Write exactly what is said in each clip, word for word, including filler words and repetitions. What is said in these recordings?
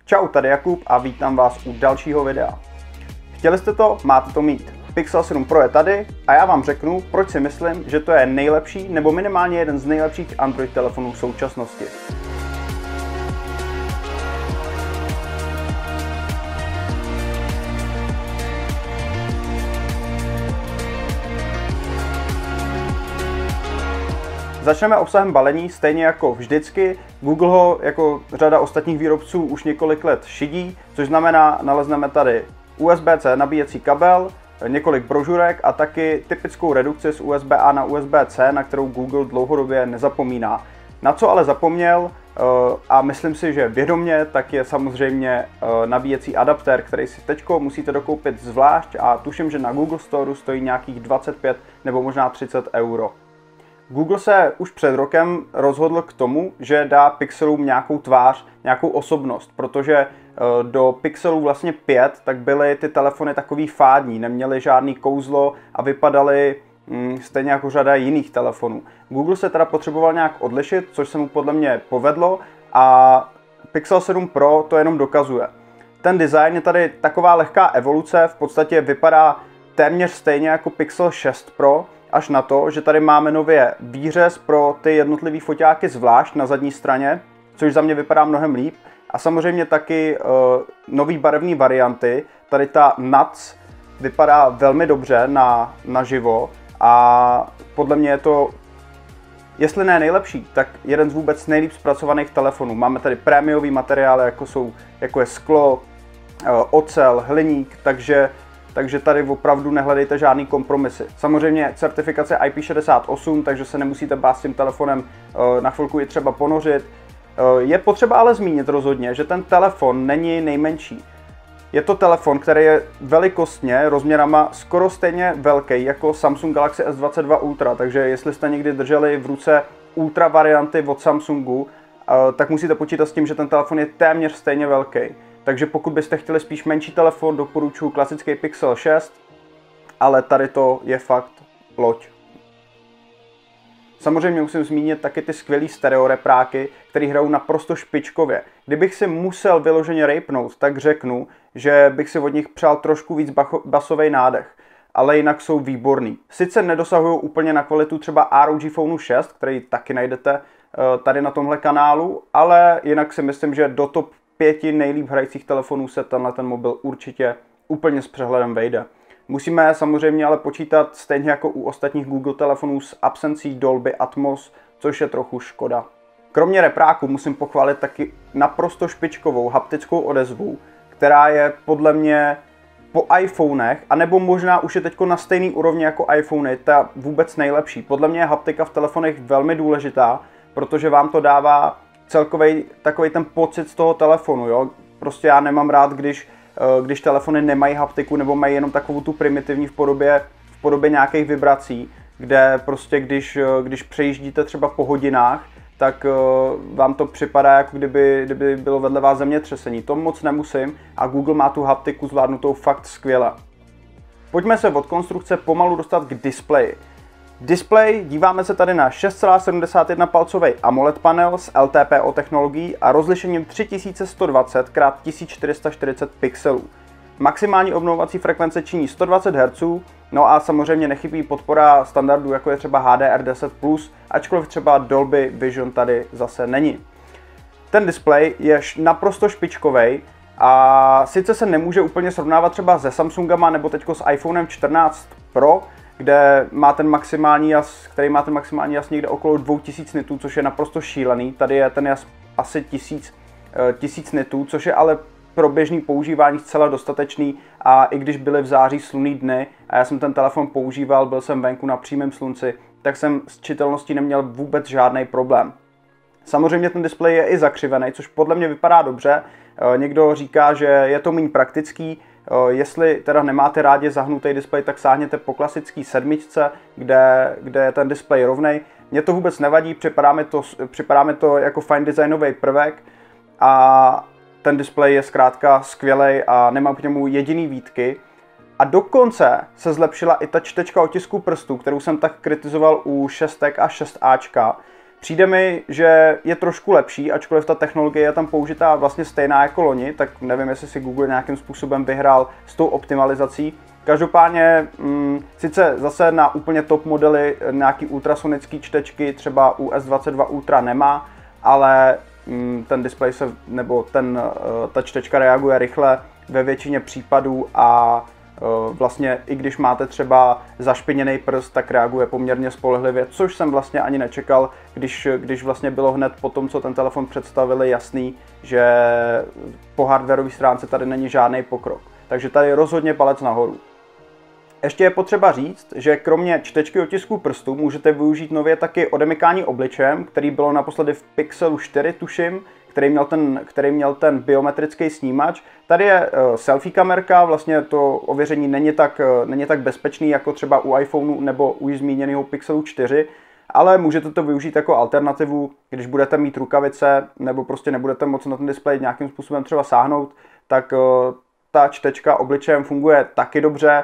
Čau, tady Jakub a vítám vás u dalšího videa. Chtěli jste to, máte to mít. Pixel sedm Pro je tady a já vám řeknu, proč si myslím, že to je nejlepší nebo minimálně jeden z nejlepších Android telefonů v současnosti. Začneme obsahem balení, stejně jako vždycky. Google ho jako řada ostatních výrobců už několik let šidí, což znamená, nalezneme tady U S B C nabíjecí kabel, několik brožurek a taky typickou redukci z U S B A na U S B C, na kterou Google dlouhodobě nezapomíná. Na co ale zapomněl, a myslím si, že vědomě, tak je samozřejmě nabíjecí adaptér, který si teďko musíte dokoupit zvlášť a tuším, že na Google Store stojí nějakých dvacet pět nebo možná třicet euro. Google se už před rokem rozhodl k tomu, že dá Pixelům nějakou tvář, nějakou osobnost, protože do Pixelů vlastně pět tak byly ty telefony takový fádní, neměly žádný kouzlo a vypadaly mm, stejně jako řada jiných telefonů. Google se teda potřeboval nějak odlišit, což se mu podle mě povedlo a Pixel sedm Pro to jenom dokazuje. Ten design je tady taková lehká evoluce, v podstatě vypadá téměř stejně jako Pixel šest Pro, až na to, že tady máme nově výřez pro ty jednotlivé foťáky zvlášť na zadní straně, což za mě vypadá mnohem líp. A samozřejmě taky uh, nový barevné varianty. Tady ta N A C vypadá velmi dobře na, naživo a podle mě je to, jestli ne nejlepší, tak jeden z vůbec nejlíp zpracovaných telefonů. Máme tady prémiový materiály, jako, jsou, jako je sklo, uh, ocel, hliník, takže Takže tady opravdu nehledejte žádný kompromisy. Samozřejmě certifikace I P šedesát osm, takže se nemusíte bát s tím telefonem na chvilku i třeba ponořit. Je potřeba ale zmínit rozhodně, že ten telefon není nejmenší. Je to telefon, který je velikostně, rozměrama skoro stejně velký jako Samsung Galaxy S dvacet dva Ultra, takže jestli jste někdy drželi v ruce Ultra varianty od Samsungu, tak musíte počítat s tím, že ten telefon je téměř stejně velký. Takže pokud byste chtěli spíš menší telefon, doporučuji klasický Pixel šest, ale tady to je fakt loď. Samozřejmě musím zmínit taky ty skvělý stereorepráky, které hrajou naprosto špičkově. Kdybych si musel vyloženě rejpnout, tak řeknu, že bych si od nich přál trošku víc basový nádech, ale jinak jsou výborný. Sice nedosahují úplně na kvalitu třeba R O G Phone šest, který taky najdete tady na tomhle kanálu, ale jinak si myslím, že do top pěti nejlíp hrajících telefonů se tenhle ten mobil určitě úplně s přehledem vejde. Musíme samozřejmě ale počítat stejně jako u ostatních Google telefonů s absencí Dolby Atmos, což je trochu škoda. Kromě repráku musím pochválit taky naprosto špičkovou haptickou odezvu, která je podle mě po iPhonech, anebo možná už je teď na stejný úrovni jako iPhony, ta vůbec nejlepší. Podle mě je haptika v telefonech velmi důležitá, protože vám to dává celkový takový ten pocit z toho telefonu, jo. Prostě já nemám rád, když, když telefony nemají haptiku nebo mají jenom takovou tu primitivní v podobě, v podobě nějakých vibrací, kde prostě když, když přejíždíte třeba po hodinách, tak vám to připadá, jako kdyby, kdyby bylo vedle vás zemětřesení. To moc nemusím a Google má tu haptiku zvládnutou fakt skvěle. Pojďme se od konstrukce pomalu dostat k displeji. Display, díváme se tady na šest celá sedmdesát jedna palcový AMOLED panel s L T P O technologií a rozlišením tři tisíce sto dvacet krát tisíc čtyři sta čtyřicet pixelů. Maximální obnovovací frekvence činí sto dvacet hertzů, no a samozřejmě nechybí podpora standardů, jako je třeba H D R deset plus, ačkoliv třeba Dolby Vision tady zase není. Ten display je naprosto špičkovej a sice se nemůže úplně srovnávat třeba se Samsungama nebo teďko s iPhonem čtrnáct Pro, kde má ten maximální jas, který má ten maximální jas někde okolo dvou tisíc nitů, což je naprosto šílený. Tady je ten jas asi tisíc nitů, což je ale pro běžný používání zcela dostatečný a i když byly v září slunný dny a já jsem ten telefon používal, byl jsem venku na přímém slunci, tak jsem s čitelností neměl vůbec žádný problém. Samozřejmě ten displej je i zakřivený, což podle mě vypadá dobře. Někdo říká, že je to méně praktický. Jestli teda nemáte rádi zahnutý displej, tak sáhněte po klasický sedmičce, kde, kde je ten displej rovnej. Mně to vůbec nevadí, připadá mi to, připadá mi to jako fajn designový prvek a ten displej je zkrátka skvělej a nemám k němu jediný výtky. A dokonce se zlepšila i ta čtečka otisků prstů, kterou jsem tak kritizoval u šestek a šest áčka. Přijde mi, že je trošku lepší, ačkoliv ta technologie je tam použitá vlastně stejná jako loni, tak nevím, jestli si Google nějakým způsobem vyhrál s tou optimalizací. Každopádně, mm, sice zase na úplně top modely nějaký ultrasonický čtečky, třeba U S dvacet dva Ultra nemá, ale mm, ten displej se, nebo ten, ta čtečka reaguje rychle ve většině případů a vlastně i když máte třeba zašpiněný prst, tak reaguje poměrně spolehlivě, což jsem vlastně ani nečekal, když, když vlastně bylo hned po tom, co ten telefon představili, jasný, že po hardwareové stránce tady není žádný pokrok. Takže tady rozhodně palec nahoru. Ještě je potřeba říct, že kromě čtečky otisků prstů můžete využít nově taky odemykání obličejem, který bylo naposledy v Pixelu čtyři, tuším, který měl ten, který měl ten biometrický snímač. Tady je uh, selfie kamerka, vlastně to ověření není tak, uh, není tak bezpečný jako třeba u iPhoneu nebo u zmíněného Pixelu čtyři, ale můžete to využít jako alternativu, když budete mít rukavice nebo prostě nebudete moct na ten displej nějakým způsobem třeba sáhnout, tak uh, ta čtečka obličejem funguje taky dobře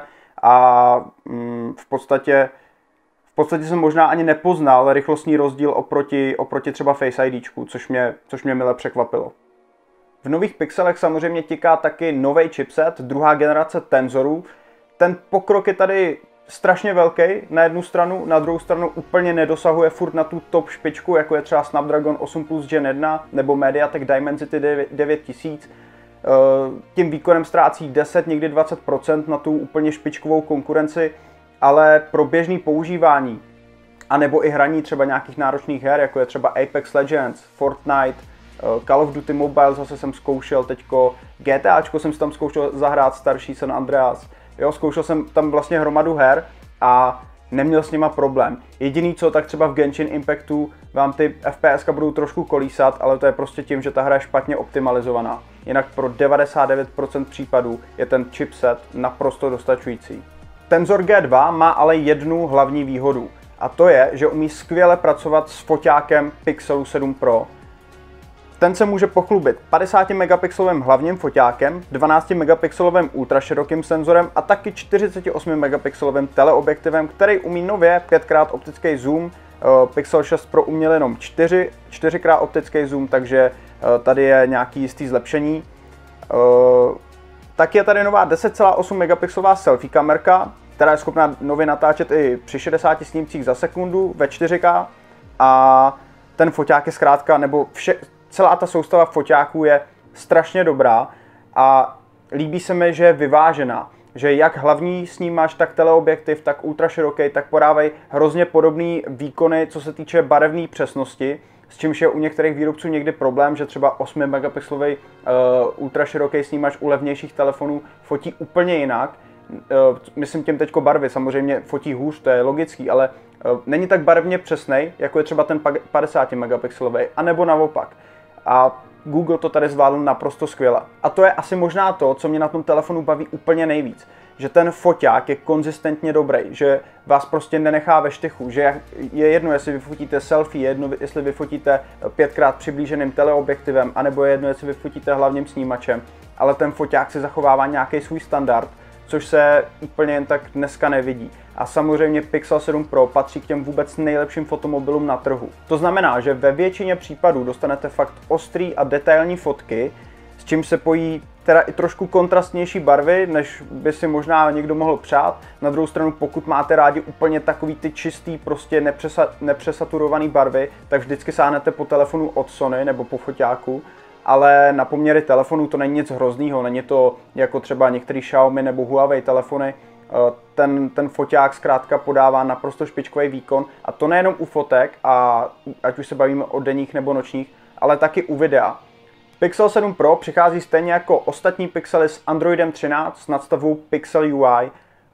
a mm, v podstatě V podstatě jsem možná ani nepoznal rychlostní rozdíl oproti, oproti třeba Face IDčku, což mě, což mě mile překvapilo. V nových Pixelech samozřejmě tiká taky nový chipset, druhá generace Tenzorů. Ten pokrok je tady strašně velký na jednu stranu, na druhou stranu úplně nedosahuje furt na tu top špičku, jako je třeba Snapdragon osm plus Gen jedna nebo Mediatek Dimensity devět tisíc. Tím výkonem ztrácí deset, někdy dvacet procent na tu úplně špičkovou konkurenci, ale pro běžné používání a nebo i hraní třeba nějakých náročných her, jako je třeba Apex Legends, Fortnite, Call of Duty Mobile, zase jsem zkoušel teďko, GTAčko jsem si tam zkoušel zahrát, starší San Andreas, jo, zkoušel jsem tam vlastně hromadu her a neměl s nima problém. Jediný co, tak třeba v Genshin Impactu vám ty F P S budou trošku kolísat, ale to je prostě tím, že ta hra je špatně optimalizovaná. Jinak pro devadesát devět procent případů je ten chipset naprosto dostačující. Tenzor G dva má ale jednu hlavní výhodu a to je, že umí skvěle pracovat s foťákem Pixelu sedm Pro. Ten se může pochlubit padesát megapixelovým hlavním foťákem, dvanáct megapixelovým ultraširokým senzorem a taky čtyřicet osm megapixelovým teleobjektivem, který umí nově pět krát optický zoom. Pixel šest Pro uměl jenom čtyři krát optický zoom, takže tady je nějaký jistý zlepšení. Tak je tady nová deset celá osm megapixelová selfie kamerka, která je schopná nově natáčet i při šedesáti snímcích za sekundu ve čtyři ká a ten foťák je zkrátka, nebo vše, celá ta soustava foťáků je strašně dobrá a líbí se mi, že je vyvážená, že jak hlavní snímač, tak teleobjektiv, tak ultraširoký, tak podávají hrozně podobné výkony, co se týče barevné přesnosti, s čímž je u některých výrobců někdy problém, že třeba osm megapixelový uh, ultraširoký snímač u levnějších telefonů fotí úplně jinak. Uh, myslím tím teďko barvy, samozřejmě fotí hůř, to je logický, ale uh, není tak barevně přesnej, jako je třeba ten padesát megapixelový, anebo naopak. A Google to tady zvládl naprosto skvěle. A to je asi možná to, co mě na tom telefonu baví úplně nejvíc. Že ten foťák je konzistentně dobrý, že vás prostě nenechá ve štychu, že je jedno, jestli vyfotíte selfie, je jedno, jestli vyfotíte pětkrát přiblíženým teleobjektivem, anebo je jedno, jestli vyfotíte hlavním snímačem, ale ten foťák si zachovává nějaký svůj standard, což se úplně jen tak dneska nevidí. A samozřejmě Pixel sedm Pro patří k těm vůbec nejlepším fotomobilům na trhu. To znamená, že ve většině případů dostanete fakt ostrý a detailní fotky, s čím se pojí teda i trošku kontrastnější barvy, než by si možná někdo mohl přát. Na druhou stranu, pokud máte rádi úplně takový ty čistý, prostě nepřesa, nepřesaturovaný barvy, tak vždycky sáhnete po telefonu od Sony nebo po foťáku. Ale na poměry telefonu to není nic hroznýho, není to jako třeba některý Xiaomi nebo Huawei telefony. Ten, ten foťák zkrátka podává naprosto špičkový výkon a to nejenom u fotek, a ať už se bavíme o denních nebo nočních, ale taky u videa. Pixel sedm Pro přichází stejně jako ostatní Pixely s Androidem třináct s nadstavbou Pixel U I.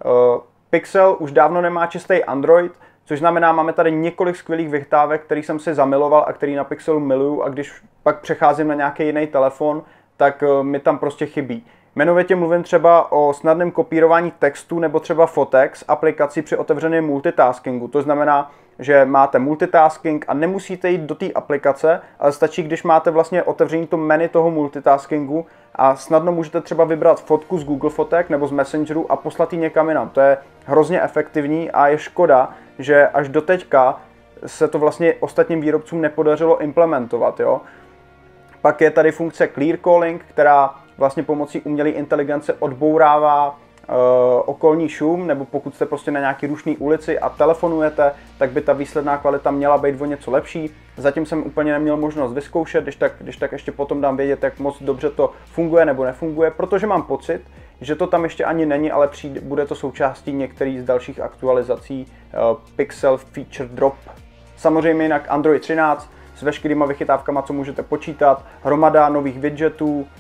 Pixel už dávno nemá čistý Android, což znamená, máme tady několik skvělých vychytávek, který jsem si zamiloval a který na Pixelu miluju, a když pak přecházím na nějaký jiný telefon, tak mi tam prostě chybí. Jmenovitě mluvím třeba o snadném kopírování textu nebo třeba fotek z aplikací při otevřeném multitaskingu. To znamená, že máte multitasking a nemusíte jít do té aplikace, ale stačí, když máte vlastně otevřený to menu toho multitaskingu a snadno můžete třeba vybrat fotku z Google fotek nebo z Messengeru a poslat ji někam jinam. To je hrozně efektivní a je škoda, že až do teďka se to vlastně ostatním výrobcům nepodařilo implementovat. Jo? Pak je tady funkce Clear Calling, která vlastně pomocí umělé inteligence odbourává uh, okolní šum, nebo pokud jste prostě na nějaký rušné ulici a telefonujete, tak by ta výsledná kvalita měla být o něco lepší. Zatím jsem úplně neměl možnost vyzkoušet, když tak, když tak ještě potom dám vědět, jak moc dobře to funguje nebo nefunguje, protože mám pocit, že to tam ještě ani není, ale přijde, bude to součástí některých z dalších aktualizací uh, Pixel Feature Drop. Samozřejmě jinak Android třináct s veškerýma vychytávkama, co můžete počítat, hromada nových widgetů, uh,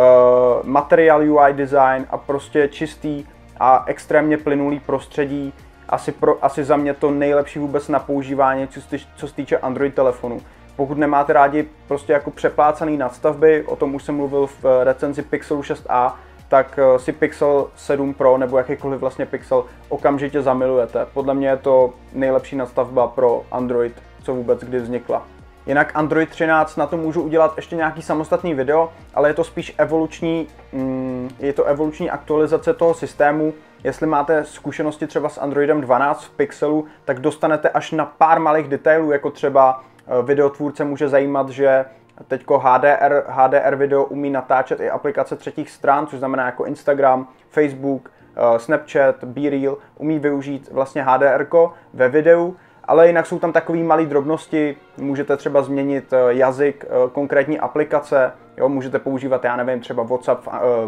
materiál U I design a prostě čistý a extrémně plynulý prostředí. Asi, pro, asi za mě to nejlepší vůbec na používání, co, co se týče Android telefonu. Pokud nemáte rádi prostě jako přeplácaný nadstavby, o tom už jsem mluvil v recenzi Pixelu šest a, tak si Pixel sedm Pro nebo jakýkoliv vlastně Pixel okamžitě zamilujete. Podle mě je to nejlepší nadstavba pro Android, co vůbec kdy vznikla. Jinak Android třináct, na to můžu udělat ještě nějaký samostatný video, ale je to spíš evoluční, mm, je to evoluční aktualizace toho systému. Jestli máte zkušenosti třeba s Androidem dvanáct v Pixelu, tak dostanete až na pár malých detailů, jako třeba videotvůrce může zajímat, že teďko H D R, H D R video umí natáčet i aplikace třetích stran, což znamená jako Instagram, Facebook, Snapchat, BeReal, umí využít vlastně H D R ko ve videu, ale jinak jsou tam takové malé drobnosti, můžete třeba změnit jazyk konkrétní aplikace, jo, můžete používat, já nevím, třeba WhatsApp v,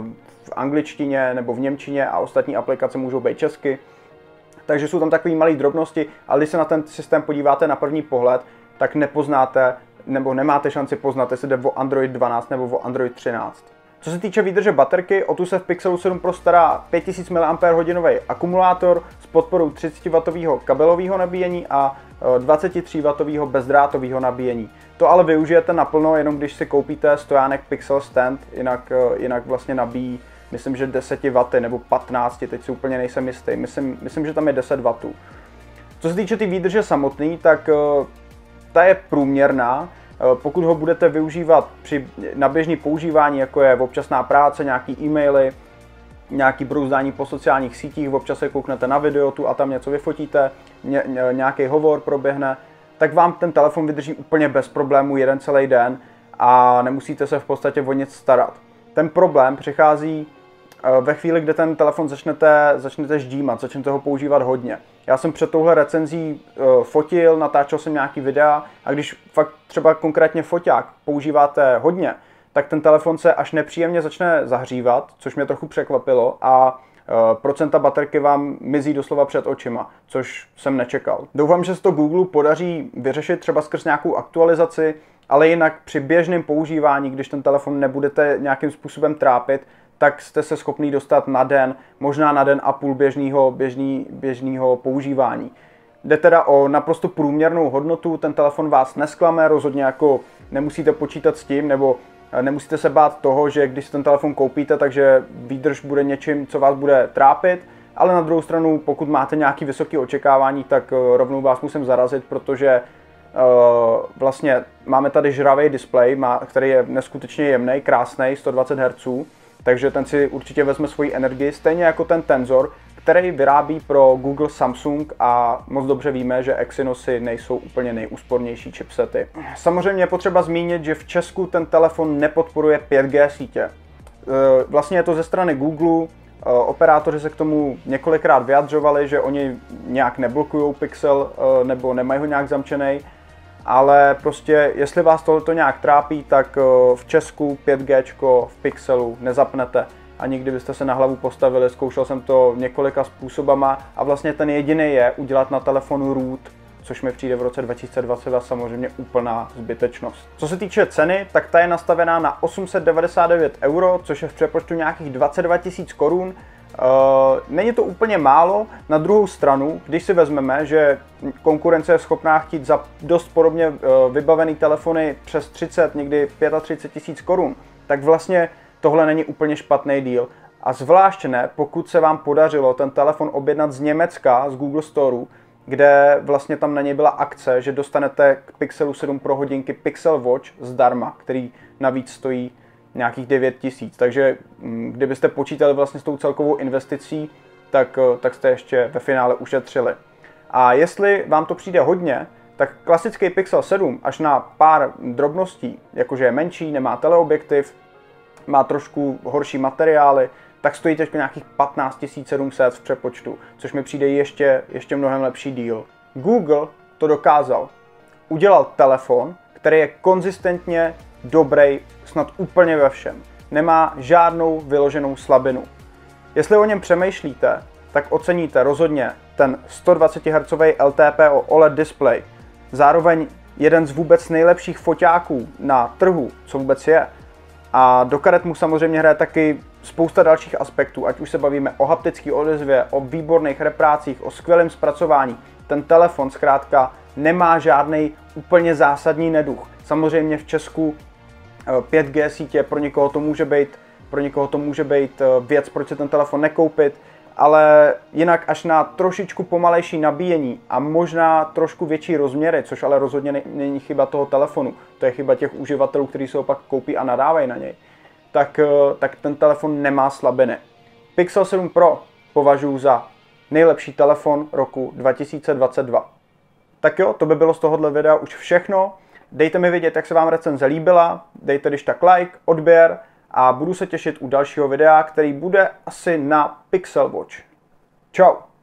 v angličtině nebo v němčině a ostatní aplikace můžou být česky. Takže jsou tam takové malé drobnosti, ale když se na ten systém podíváte na první pohled, tak nepoznáte nebo nemáte šanci poznat, jestli jde o Android dvanáct nebo o Android třináct. Co se týče výdrže baterky, o tu se v Pixelu sedm Pro stará pět tisíc miliampérhodinový akumulátor s podporou třicet wattů kabelového nabíjení a dvacet tři wattů bezdrátového nabíjení. To ale využijete naplno, jenom když si koupíte stojánek Pixel Stand, jinak, jinak vlastně nabíjí, myslím, že deset wattů nebo patnáct, teď si úplně nejsem jistý, myslím, myslím, že tam je deset wattů. Co se týče ty výdrže samotný, tak ta je průměrná. Pokud ho budete využívat při, na běžný používání, jako je občasná práce, nějaký e-maily, nějaký brouzdání po sociálních sítích, občas se kouknete na video tu a tam něco vyfotíte, ně, nějaký hovor proběhne, tak vám ten telefon vydrží úplně bez problémů jeden celý den a nemusíte se v podstatě o nic starat. Ten problém přichází ve chvíli, kdy ten telefon začnete, začnete ždímat, začnete ho používat hodně. Já jsem před touhle recenzí uh, fotil, natáčel jsem nějaký videa a když fakt třeba konkrétně foťák používáte hodně, tak ten telefon se až nepříjemně začne zahřívat, což mě trochu překvapilo a uh, procenta baterky vám mizí doslova před očima, což jsem nečekal. Doufám, že se to Google podaří vyřešit třeba skrz nějakou aktualizaci, ale jinak při běžném používání, když ten telefon nebudete nějakým způsobem trápit, tak jste se schopný dostat na den, možná na den a půl běžného běžný, běžného používání. Jde teda o naprosto průměrnou hodnotu, ten telefon vás nesklame, rozhodně jako nemusíte počítat s tím, nebo nemusíte se bát toho, že když ten telefon koupíte, takže výdrž bude něčím, co vás bude trápit, ale na druhou stranu, pokud máte nějaké vysoké očekávání, tak rovnou vás musím zarazit, protože uh, vlastně máme tady žravý displej, který je neskutečně jemný, krásný, sto dvacet hertzů, takže ten si určitě vezme svoji energii, stejně jako ten Tensor, který vyrábí pro Google, Samsung a moc dobře víme, že Exynosy nejsou úplně nejúspornější chipsety. Samozřejmě je potřeba zmínit, že v Česku ten telefon nepodporuje pět G sítě. Vlastně je to ze strany Google, operátoři se k tomu několikrát vyjadřovali, že oni nějak neblokují Pixel nebo nemají ho nějak zamčený. Ale prostě, jestli vás tohleto nějak trápí, tak v Česku pět G v Pixelu nezapnete. A nikdy byste se na hlavu postavili, zkoušel jsem to několika způsobama a vlastně ten jediný je udělat na telefonu root, což mi přijde v roce dva tisíce dvacet a samozřejmě úplná zbytečnost. Co se týče ceny, tak ta je nastavená na osm set devadesát devět euro, což je v přepočtu nějakých dvacet dva tisíc korun. Uh, není to úplně málo, na druhou stranu, když si vezmeme, že konkurence je schopná chtít za dost podobně uh, vybavený telefony přes třicet, někdy třicet pět tisíc korun, tak vlastně tohle není úplně špatný deal. A zvlášť ne, pokud se vám podařilo ten telefon objednat z Německa, z Google Storeu, kde vlastně tam na něj byla akce, že dostanete k Pixelu sedm Pro hodinky Pixel Watch zdarma, který navíc stojí nějakých devět tisíc, takže kdybyste počítali vlastně s tou celkovou investicí, tak, tak jste ještě ve finále ušetřili. A jestli vám to přijde hodně, tak klasický Pixel sedm až na pár drobností, jakože je menší, nemá teleobjektiv, má trošku horší materiály, tak stojí teď nějakých patnáct tisíc sedm set v přepočtu, což mi přijde ještě, ještě mnohem lepší deal. Google to dokázal. Udělal telefon, který je konzistentně dobrý snad úplně ve všem. Nemá žádnou vyloženou slabinu. Jestli o něm přemýšlíte, tak oceníte rozhodně ten sto dvacet hertzový L T P O O L E D display. Zároveň jeden z vůbec nejlepších foťáků na trhu, co vůbec je. A do karet mu samozřejmě hraje taky spousta dalších aspektů, ať už se bavíme o haptické odezvě, o výborných reprácích, o skvělém zpracování. Ten telefon zkrátka nemá žádný úplně zásadní neduch. Samozřejmě v Česku pět G sítě, pro někoho to může být, pro někoho to může být věc, proč se ten telefon nekoupit, ale jinak až na trošičku pomalejší nabíjení a možná trošku větší rozměry, což ale rozhodně není chyba toho telefonu, to je chyba těch uživatelů, kteří se ho pak koupí a nadávají na něj, tak, tak ten telefon nemá slabiny. Pixel sedm Pro považuji za nejlepší telefon roku dva tisíce dvacet dva. Tak jo, to by bylo z tohohle videa už všechno. Dejte mi vědět, jak se vám recenze líbila, dejte když tak like, odběr a budu se těšit u dalšího videa, který bude asi na Pixel Watch. Čau!